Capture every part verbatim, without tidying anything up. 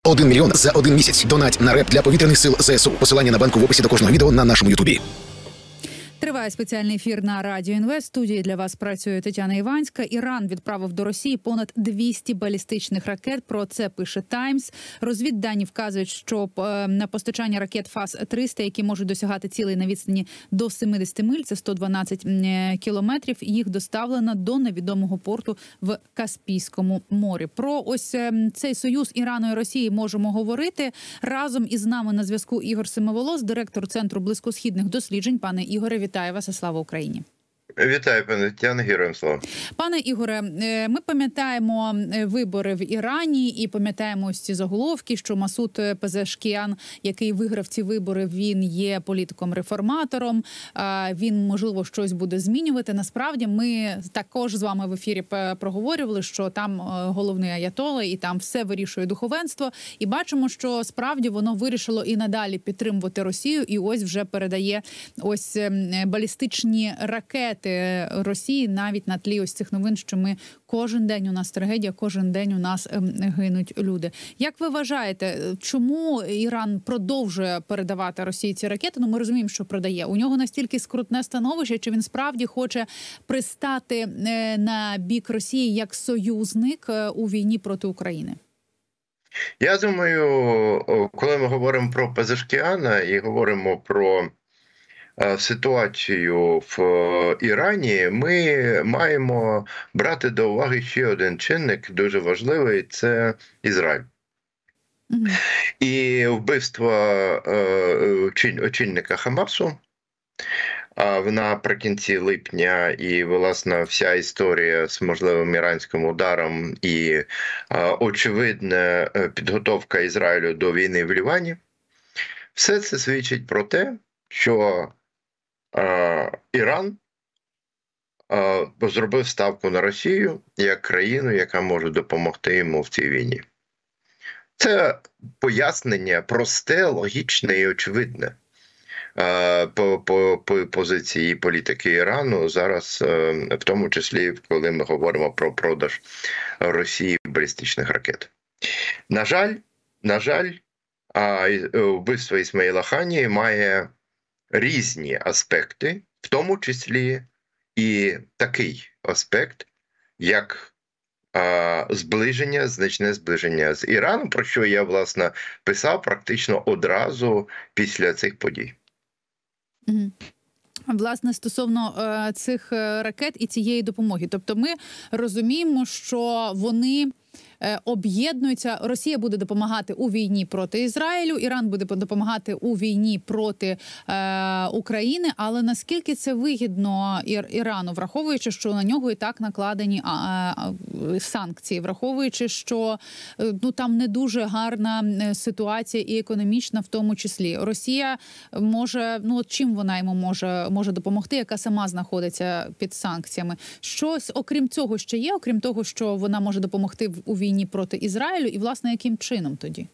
Один мільйон за один місяць. Донать на реп для повітряних сил ЗСУ. Посилання на банку в описі до кожного відео на нашому ютубі. Триває спеціальний ефір на Радіо Інвест. В студії для вас працює Тетяна Іванська. Іран відправив до Росії понад двісті балістичних ракет. Про це пише Таймс. Розвіддані вказують, що на постачання ракет Фас триста, які можуть досягати цілей на відстані до сімдесят миль, це сто дванадцять кілометрів, їх доставлено до невідомого порту в Каспійському морі. Про ось цей союз Ірану і Росії можемо говорити. Разом із нами на зв'язку Ігор Семиволос, директор Центру близькосхідних досліджень. Пане Ігоре, вітаю вас і слава Україні. Вітаю, пане Тетяно, героям слава. Пане Ігоре, ми пам'ятаємо вибори в Ірані і пам'ятаємо ось ці заголовки, що Масуд Пезешкіан, який виграв ці вибори, він є політиком-реформатором, він, можливо, щось буде змінювати. Насправді, ми також з вами в ефірі проговорювали, що там головний аятола і там все вирішує духовенство. І бачимо, що справді воно вирішило і надалі підтримувати Росію, і ось вже передає ось балістичні ракети Росії навіть на тлі ось цих новин, що ми кожен день у нас трагедія, кожен день у нас гинуть люди. Як ви вважаєте, чому Іран продовжує передавати Росії ці ракети? Ну, ми розуміємо, що продає. У нього настільки скрутне становище, чи він справді хоче пристати на бік Росії як союзник у війні проти України? Я думаю, коли ми говоримо про Пезешкіана і говоримо про ситуацію в Ірані, ми маємо брати до уваги ще один чинник, дуже важливий – це Ізраїль. Mm-hmm. І вбивство очільника Хамасу наприкінці липня, і, власне, вся історія з можливим іранським ударом і очевидна підготовка Ізраїлю до війни в Лівані, все це свідчить про те, що Іран зробив ставку на Росію як країну, яка може допомогти йому в цій війні. Це пояснення просте, логічне і очевидне по, по, по позиції політики Ірану зараз, в тому числі, коли ми говоримо про продаж Росії балістичних ракет. На жаль, на жаль, вбивство Ісмаїла Ханії має різні аспекти, в тому числі і такий аспект, як а, зближення, значне зближення з Іраном, про що я, власне, писав практично одразу після цих подій. Mm-hmm. Власне, стосовно е, цих ракет і цієї допомоги. Тобто ми розуміємо, що вони об'єднуються. Росія буде допомагати у війні проти Ізраїлю, Іран буде допомагати у війні проти е, України. Але наскільки це вигідно Ір, Ірану, враховуючи, що на нього і так накладені а, а, санкції, враховуючи, що ну там не дуже гарна ситуація і економічна в тому числі. Росія може, ну от чим вона йому може, може допомогти, яка сама знаходиться під санкціями. Щось, окрім цього, ще є, окрім того, що вона може допомогти у війні війні проти Ізраїлю, і, власне, яким чином тоді?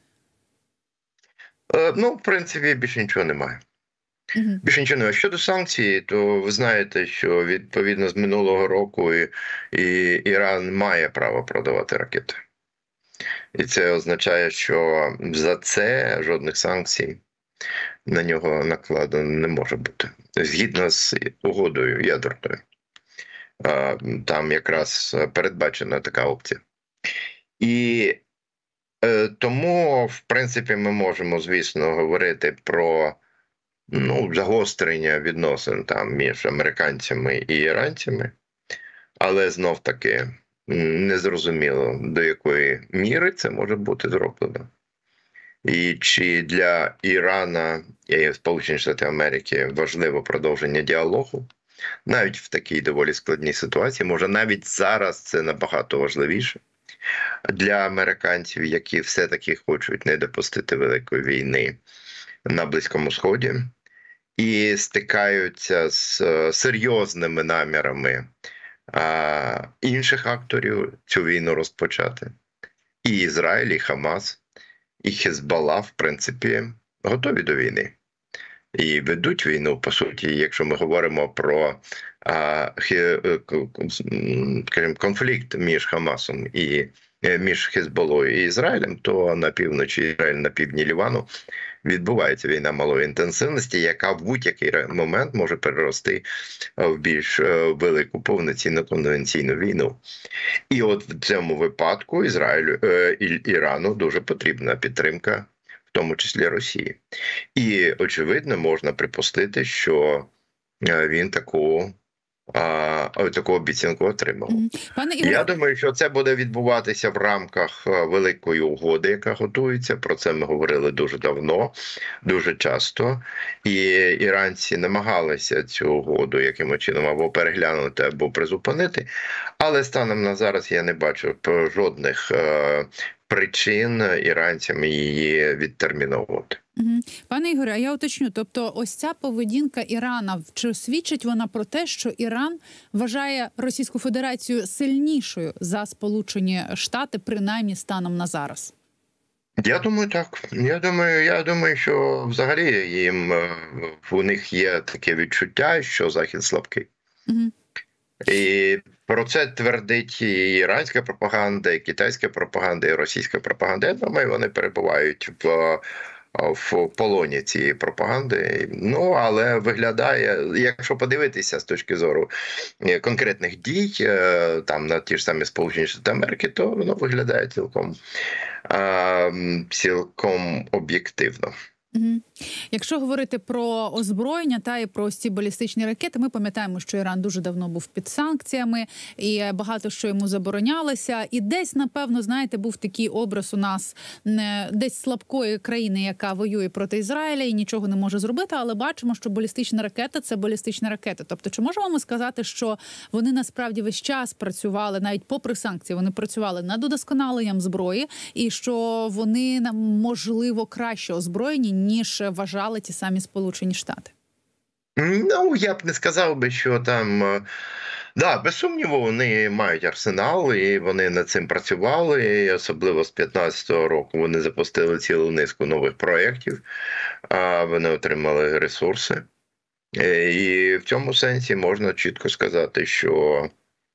Е, ну, в принципі, більше нічого немає. Uh-huh. Більше нічого немає. Щодо санкцій, то ви знаєте, що відповідно з минулого року і, і Іран має право продавати ракети. І це означає, що за це жодних санкцій на нього накладено не може бути. Згідно з угодою ядерною. Е, там якраз передбачена така опція. І е, тому, в принципі, ми можемо, звісно, говорити про ну, загострення відносин там між американцями і іранцями, але знов-таки незрозуміло, до якої міри це може бути зроблено. І чи для Ірана і Сполучених Штатів Америки важливо продовження діалогу, навіть в такій доволі складній ситуації, може навіть зараз це набагато важливіше. Для американців, які все-таки хочуть не допустити великої війни на Близькому Сході і стикаються з серйозними намірами а, інших акторів цю війну розпочати. І Ізраїль, і Хамас, і Хезболла, в принципі, готові до війни. І ведуть війну, по суті, якщо ми говоримо про а, хі, скажімо, конфлікт між Хамасом і між Хезболою і Ізраїлем, то на півночі Ізраїль, на півдні Лівану відбувається війна малої інтенсивності, яка в будь-який момент може перерости в більш велику повноцінну конвенційну війну. І от в цьому випадку Ізраїлю, Ірану дуже потрібна підтримка, в тому числі Росії. І, очевидно, можна припустити, що він таку А, таку обіцянку отримав. Пане Ігоре... Я думаю, що це буде відбуватися в рамках великої угоди, яка готується. Про це ми говорили дуже давно, дуже часто. І іранці намагалися цю угоду якимось чином або переглянути, або призупинити. Але станом на зараз я не бачу жодних е, причин іранцям її відтерміновувати. Пане Ігоре, а я уточню, тобто ось ця поведінка Ірана, чи свідчить вона про те, що Іран вважає Російську Федерацію сильнішою за Сполучені Штати, принаймні станом на зараз? Я думаю, так. Я думаю, я думаю, що взагалі їм у них є таке відчуття, що Захід слабкий. Угу. І про це твердить і іранська пропаганда, і китайська пропаганда, і російська пропаганда. Я думаю, вони перебувають в в полоні цієї пропаганди. Ну, але виглядає, якщо подивитися з точки зору конкретних дій, там на ті ж самі Сполучені Штати Америки, то воно виглядає цілком, цілком об'єктивно. Угу. Якщо говорити про озброєння та і про ці балістичні ракети, ми пам'ятаємо, що Іран дуже давно був під санкціями, і багато що йому заборонялося. І десь, напевно, знаєте, був такий образ у нас десь слабкої країни, яка воює проти Ізраїля і нічого не може зробити, але бачимо, що балістична ракета – це балістична ракета. Тобто, чи можемо ми сказати, що вони насправді весь час працювали, навіть попри санкції, вони працювали над удосконаленням зброї, і що вони, можливо, краще озброєні, ніж вважали ті самі Сполучені Штати? Ну, я б не сказав би, що там... Да, без сумніву, вони мають арсенал, і вони над цим працювали, і особливо з п'ятнадцятого року вони запустили цілу низку нових проєктів, вони отримали ресурси. І в цьому сенсі можна чітко сказати, що,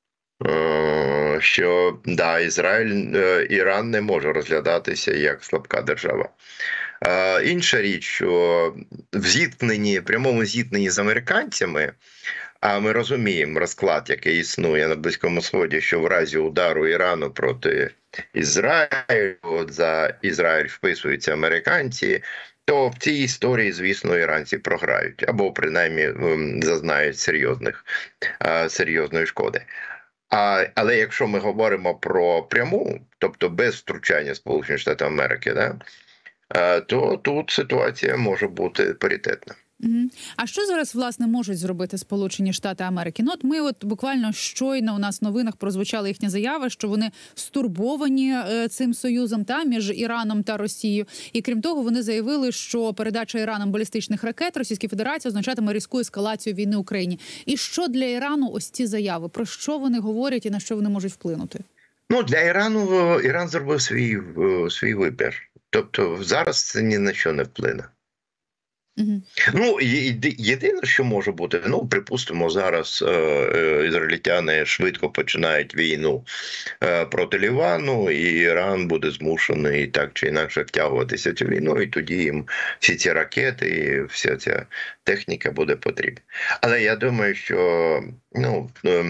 що да, Ізраїль, Іран не може розглядатися як слабка держава. Інша річ, що в зіткненні, прямому зіткненні з американцями, а ми розуміємо розклад, який існує на Близькому Сході, що в разі удару Ірану проти Ізраїлю, от за Ізраїль вписуються американці, то в цій історії, звісно, іранці програють, або принаймні зазнають серйозних, серйозної шкоди. А, але якщо ми говоримо про пряму, тобто без втручання Сполучених Штатів Америки, да, то тут ситуація може бути паритетна. Угу. А що зараз, власне, можуть зробити Сполучені Штати Америки? Ну, от ми от буквально щойно у нас в новинах прозвучала їхня заява, що вони стурбовані е, цим союзом та між Іраном та Росією. І крім того, вони заявили, що передача Іраном балістичних ракет Російській Федерації означатиме різку ескалацію війни в Україні. І що для Ірану ось ці заяви? Про що вони говорять і на що вони можуть вплинути? Ну, для Ірану Іран зробив свій, свій вибір. Тобто зараз це ні на що не вплине. Угу. Ну, єдине, що може бути, ну, припустимо, зараз е, е, ізраїльтяни швидко починають війну е, проти Лівану, і Іран буде змушений так чи інакше втягуватися в цю війну, і тоді їм всі ці ракети, і вся ця техніка буде потрібна. Але я думаю, що, ну, е,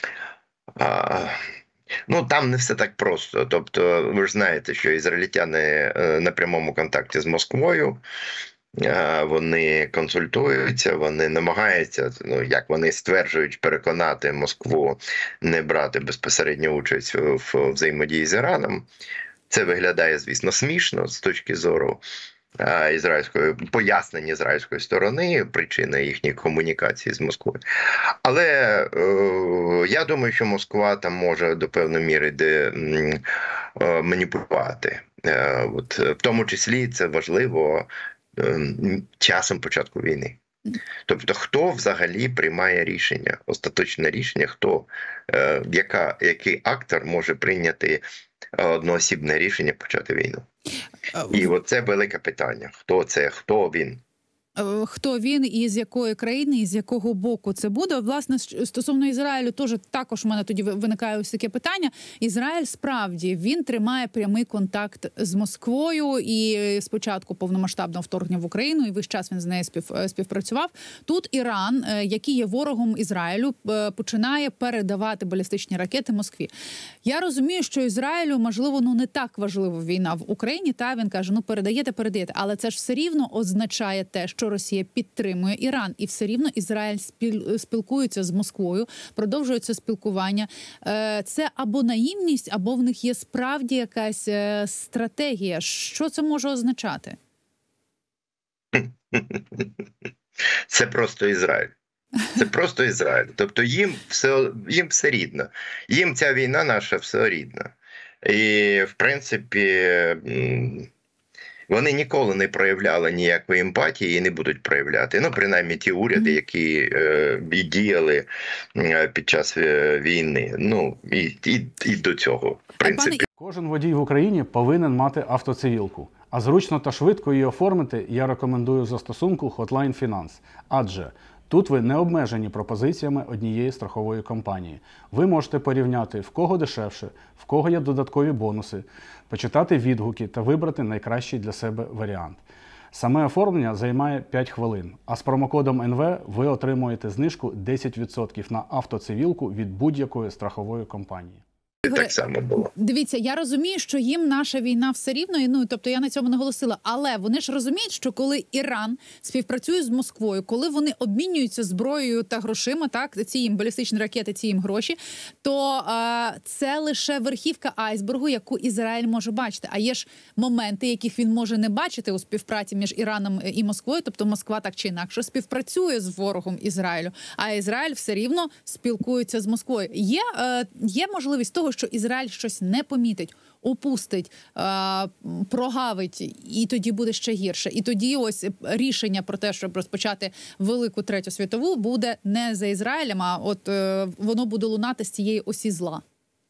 а, ну, там не все так просто. Тобто, ви ж знаєте, що ізраїльтяни на прямому контакті з Москвою, вони консультуються, вони намагаються, ну, як вони стверджують, переконати Москву не брати безпосередню участь в взаємодії з Іраном. Це виглядає, звісно, смішно з точки зору ізраїльської, пояснення ізраїльської сторони, причини їхньої комунікації з Москвою. Але е, я думаю, що Москва там може до певної міри де, е, маніпулювати. Е, от, в тому числі це важливо е, часом початку війни. Тобто, хто взагалі приймає рішення, остаточне рішення, хто, е, яка, який актор може прийняти одноосібне рішення почати війну. І от це велике питання. Хто це, хто він? хто він і з якої країни, і з якого боку це буде. Власне, стосовно Ізраїлю, теж також у мене тоді виникає ось таке питання. Ізраїль справді, він тримає прямий контакт з Москвою і спочатку повномасштабного вторгнення в Україну, і весь час він з нею спів, співпрацював. Тут Іран, який є ворогом Ізраїлю, починає передавати балістичні ракети Москві. Я розумію, що Ізраїлю, можливо, ну не так важлива війна в Україні, та він каже, ну передаєте, передаєте, але це ж все рівно означає те, що Росія підтримує Іран, і все рівно Ізраїль спілкується з Москвою, продовжується спілкування. Це або наївність, або в них є справді якась стратегія. Що це може означати? Це просто Ізраїль. Це просто Ізраїль. Тобто їм все, їм все рідно. Їм ця війна наша все рідна. І, в принципі, вони ніколи не проявляли ніякої емпатії і не будуть проявляти. Ну, принаймні, ті уряди, які е, діяли під час війни. Ну, і, і, і до цього, в принципі. Кожен водій в Україні повинен мати автоцивілку. А зручно та швидко її оформити я рекомендую застосунку Hotline Finance. Адже тут ви не обмежені пропозиціями однієї страхової компанії. Ви можете порівняти, в кого дешевше, в кого є додаткові бонуси, почитати відгуки та вибрати найкращий для себе варіант. Саме оформлення займає п'ять хвилин, а з промокодом ен ве ви отримуєте знижку десять відсотків на автоцивілку від будь-якої страхової компанії. Так само було. Дивіться, я розумію, що їм наша війна все рівно, і, ну, тобто я на цьому наголосила, але вони ж розуміють, що коли Іран співпрацює з Москвою, коли вони обмінюються зброєю та грошима, так, ці їм балістичні ракети, ці їм гроші, то е, це лише верхівка айсбергу, яку Ізраїль може бачити. А є ж моменти, яких він може не бачити у співпраці між Іраном і Москвою, тобто Москва так чи інакше співпрацює з ворогом Ізраїлю, а Ізраїль все рівно спілкується з Москвою. Є, е, є можливість того, що Ізраїль щось не помітить, опустить, прогавить, і тоді буде ще гірше. І тоді ось рішення про те, щоб розпочати Велику Третю світову, буде не за Ізраїлем, а от воно буде лунати з цієї осі зла.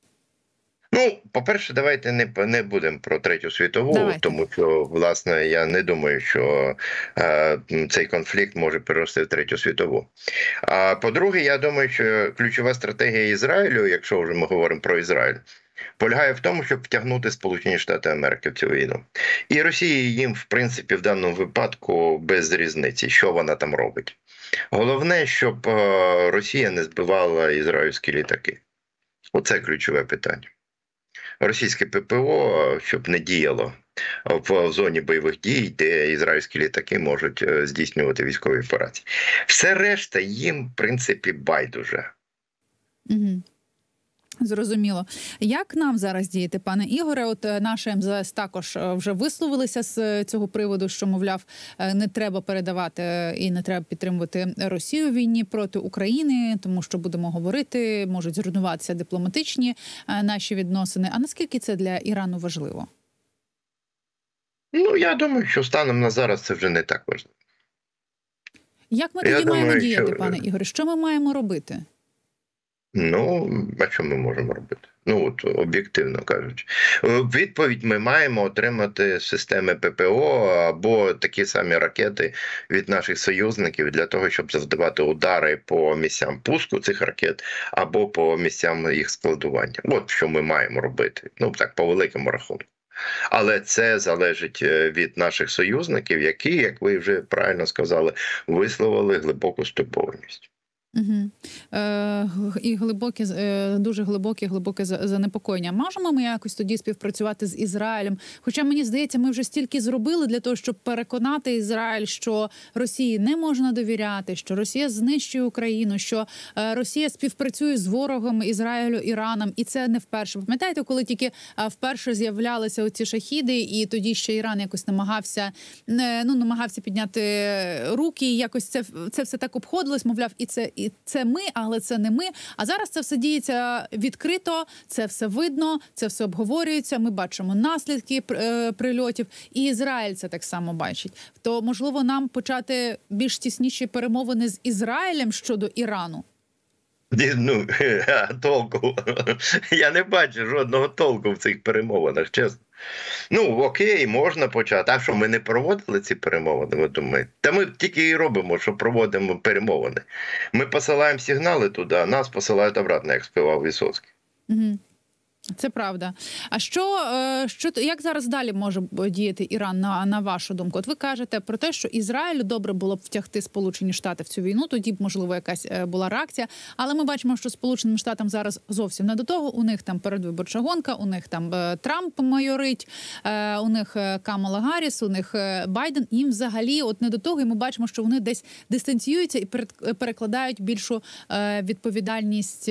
Ну, по-перше, давайте не, не будемо про Третю світову, давайте. Тому що, власне, я не думаю, що е, цей конфлікт може перерости в Третю світову. А по-друге, я думаю, що ключова стратегія Ізраїлю, якщо вже ми говоримо про Ізраїль, полягає в тому, щоб втягнути Сполучені Штати Америки в цю війну. І Росія їм, в принципі, в даному випадку без різниці, що вона там робить. Головне, щоб е, Росія не збивала ізраїльські літаки. Оце ключове питання. Російське ППО, щоб не діяло в зоні бойових дій, де ізраїльські літаки можуть здійснювати військові операції. Все решта їм, в принципі, байдуже. Угу. Зрозуміло. Як нам зараз діяти, пане Ігоре? От наша ем зе ес також вже висловилися з цього приводу, що, мовляв, не треба передавати і не треба підтримувати Росію в війні проти України, тому що, будемо говорити, можуть зруйнуватися дипломатичні наші відносини. А наскільки це для Ірану важливо? Ну, я думаю, що станом на зараз це вже не так важливо. Як ми тоді я маємо думаю, діяти, що... пане Ігоре? Що ми маємо робити? Ну, а що ми можемо робити? Ну, от, об'єктивно кажучи. Відповідь ми маємо отримати системи ППО або такі самі ракети від наших союзників для того, щоб завдавати удари по місцям пуску цих ракет або по місцям їх складування. От що ми маємо робити. Ну, так, по великому рахунку. Але це залежить від наших союзників, які, як ви вже правильно сказали, висловили глибоку стурбованість. Угу. Е, і глибоке, е, дуже глибоке, глибоке занепокоєння. Можемо ми якось тоді співпрацювати з Ізраїлем? Хоча, мені здається, ми вже стільки зробили для того, щоб переконати Ізраїль, що Росії не можна довіряти, що Росія знищує Україну, що е, Росія співпрацює з ворогом Ізраїлю, Іраном. І це не вперше. Пам'ятаєте, коли тільки е, вперше з'являлися оці шахіди, і тоді ще Іран якось намагався, е, ну, намагався підняти руки, і якось це, це все так обходилось, мовляв, і це і це ми, але це не ми. А зараз це все діється відкрито, це все видно, це все обговорюється, ми бачимо наслідки прильотів, і Ізраїль це так само бачить. То, можливо, нам почати більш тісніші перемовини з Ізраїлем щодо Ірану? Ну, толку. Я не бачу жодного толку в цих перемовинах, чесно. Ну, окей, можна почати. А що, ми не проводили ці перемовини, ви думаєте? Та ми тільки і робимо, що проводимо перемовини. Ми посилаємо сигнали туди, а нас посилають обратно, як співав Висоцький. Угу. Це правда. А що, що як зараз далі може діяти Іран, на, на вашу думку? От ви кажете про те, що Ізраїлю добре було б втягти Сполучені Штати в цю війну, тоді б, можливо, якась була реакція. Але ми бачимо, що Сполученим Штатам зараз зовсім не до того. У них там передвиборча гонка, у них там Трамп майорить, у них Камала Гарріс, у них Байден. Їм взагалі от не до того. І ми бачимо, що вони десь дистанціюються і перекладають більшу відповідальність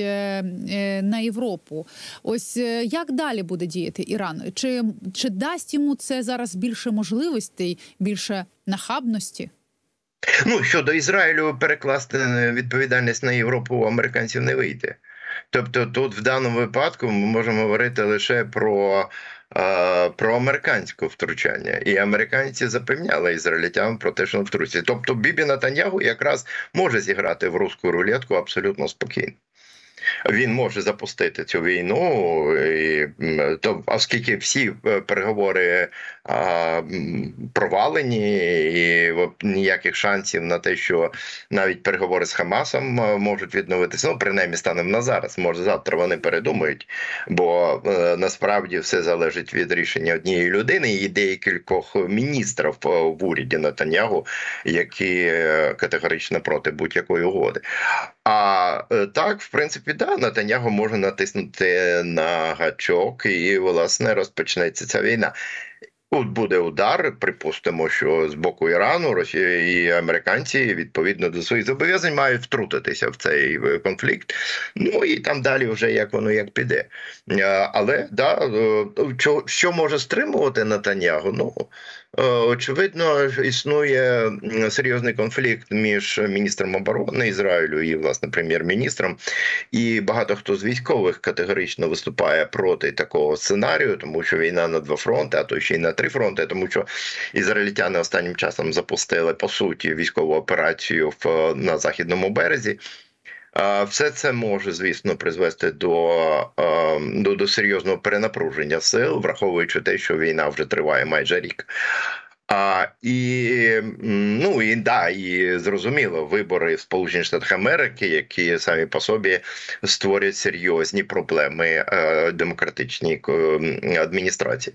на Європу. Ось як далі буде діяти Іран? Чи, чи дасть йому це зараз більше можливостей, більше нахабності? Ну, щодо Ізраїлю, перекласти відповідальність на Європу у американців не вийде. Тобто тут в даному випадку ми можемо говорити лише про, е, про американське втручання. І американці запевняли ізраїльтян про те, що втрутяться. Тобто Бібі Нетаньяху якраз може зіграти в руську рулетку абсолютно спокійно. Він може запустити цю війну, і, то, оскільки всі переговори а, провалені, і ніяких шансів на те, що навіть переговори з Хамасом можуть відновитися, ну, принаймні, станом на зараз, може завтра вони передумають, бо е, насправді все залежить від рішення однієї людини і декількох міністрів в уряді Нетаньяху, які категорично проти будь-якої угоди. А так, в принципі, да, Нетаньяху може натиснути на гачок і, власне, розпочнеться ця війна. От буде удар, припустимо, що з боку Ірану, Росія і американці, відповідно до своїх зобов'язань, мають втрутитися в цей конфлікт. Ну і там далі вже як воно як піде. Але, да, що, що може стримувати Нетаньяху? Ну, очевидно, існує серйозний конфлікт між міністром оборони Ізраїлю і, власне, прем'єр-міністром. І багато хто з військових категорично виступає проти такого сценарію, тому що війна на два фронти, а то ще й на три фронти, тому що ізраїльтяни останнім часом запустили, по суті, військову операцію в, на Західному березі. Все це може, звісно, призвести до, до, до серйозного перенапруження сил, враховуючи те, що війна вже триває майже рік. А, і, ну, і, да, і зрозуміло, вибори в Сполучених Штатах Америки, які самі по собі створюють серйозні проблеми е, демократичній адміністрації.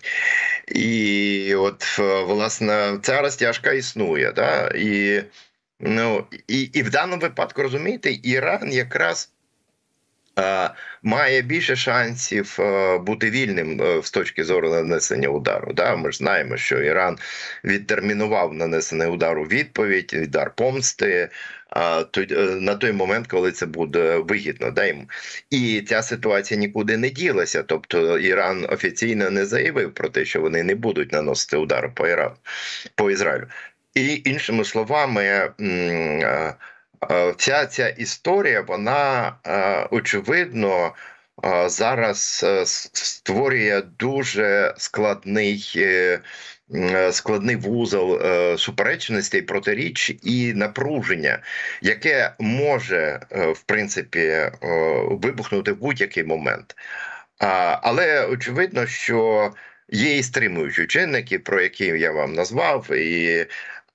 І от, власне, ця розтяжка існує, да, і Ну, і, і в даному випадку, розумієте, Іран якраз е, має більше шансів е, бути вільним е, з точки зору нанесення удару. Да? Ми ж знаємо, що Іран відтермінував нанесений удар у відповідь, удар помсти, е, то, е, на той момент, коли це буде вигідно. Да, йому. І ця ситуація нікуди не ділася. Тобто Іран офіційно не заявив про те, що вони не будуть наносити удари по Ірану, по Ізраїлю. І, іншими словами, вся ця історія, вона, очевидно, зараз створює дуже складний, складний вузол суперечностей, протиріч і напруження, яке може, в принципі, вибухнути в будь-який момент. Але, очевидно, що є і стримуючі чинники, про які я вам назвав, і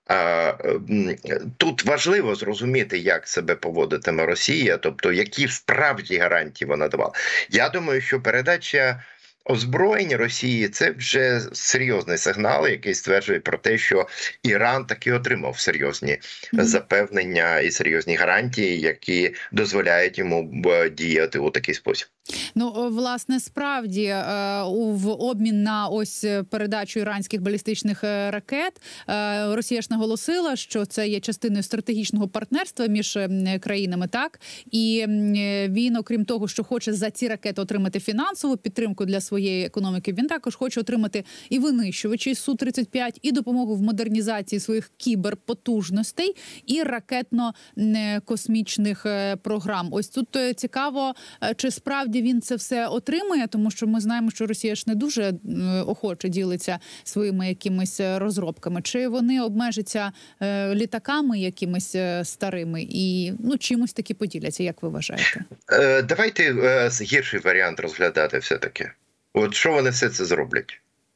тут важливо зрозуміти, як себе поводитиме Росія, тобто які справді гарантії вона давала. Я думаю, що передача озброєнь Росії – це вже серйозний сигнал, який стверджує про те, що Іран таки отримав серйозні mm-hmm. запевнення і серйозні гарантії, які дозволяють йому діяти у такий спосіб. Ну, власне, справді, в обмін на ось передачу іранських балістичних ракет Росія ж наголосила, що це є частиною стратегічного партнерства між країнами, так? І він, окрім того, що хоче за ці ракети отримати фінансову підтримку для своєї економіки, він також хоче отримати і винищувачі Су тридцять п'ять, і допомогу в модернізації своїх кіберпотужностей, і ракетно-космічних програм. Ось тут цікаво, чи справді він це все отримує, тому що ми знаємо, що Росія ж не дуже охоче ділиться своїми якимись розробками. Чи вони обмежаться літаками якимись старими і ну чимось таки поділяться, як ви вважаєте? Давайте гірший варіант розглядати все-таки. От що вони все це зроблять?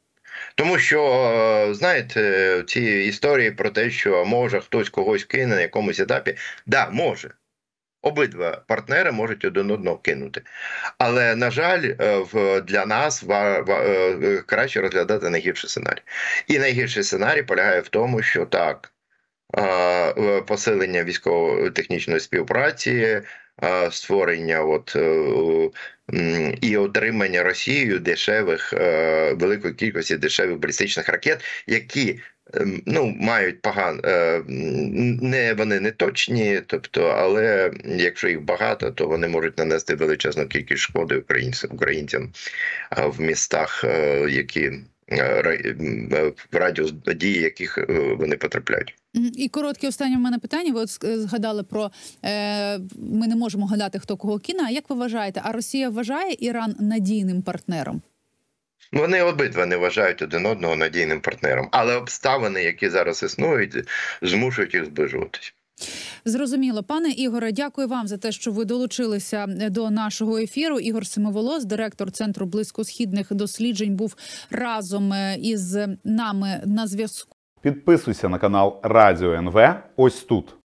Тому що, знаєте, ці історії про те, що може хтось когось кине на якомусь етапі, да, може. Обидва партнери можуть один одного кинути. Але, на жаль, для нас краще розглядати найгірший сценарій. І найгірший сценарій полягає в тому, що так, посилення військово-технічної співпраці, створення от, і отримання Росією дешевих, великої кількості дешевих балістичних ракет, які ну, мають погано, не, вони не точні, тобто, але якщо їх багато, то вони можуть нанести величезну кількість шкоди українцям, українцям в містах, які в радіус дії яких вони потрапляють. І коротке останнє в мене питання. Ви от згадали про, е, ми не можемо гадати, хто кого кине. А як ви вважаєте, а Росія вважає Іран надійним партнером? Вони обидва не вважають один одного надійним партнером. Але обставини, які зараз існують, змушують їх зближуватись. Зрозуміло. Пане Ігоре, дякую вам за те, що ви долучилися до нашого ефіру. Ігор Семиволос, директор Центру близькосхідних досліджень, був разом із нами на зв'язку. Підписуйся на канал Радіо ен ве ось тут.